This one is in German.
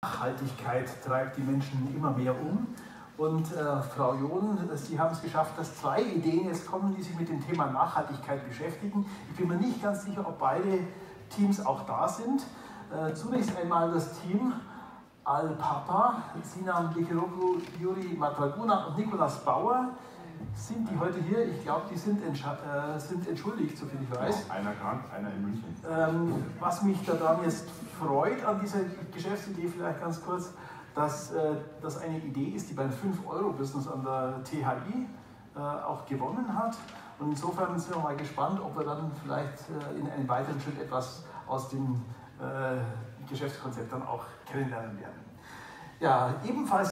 Nachhaltigkeit treibt die Menschen immer mehr um. Und Frau John, Sie haben es geschafft, dass 2 Ideen jetzt kommen, die sich mit dem Thema Nachhaltigkeit beschäftigen. Ich bin mir nicht ganz sicher, ob beide Teams auch da sind. Zunächst einmal das Team Al-Papa, Sinan Bekeroğlu, Yuri Matraguna und Nikolaus Bauer. Sind die heute hier? Ich glaube, die sind entschuldigt, soviel ich weiß. Genau, einer krank, einer in München. Was mich daran jetzt freut an dieser Geschäftsidee, vielleicht ganz kurz, dass das eine Idee ist, die beim 5-Euro-Business an der THI auch gewonnen hat. Und insofern sind wir mal gespannt, ob wir dann vielleicht in einem weiteren Schritt etwas aus dem Geschäftskonzept dann auch kennenlernen werden. Ja, ebenfalls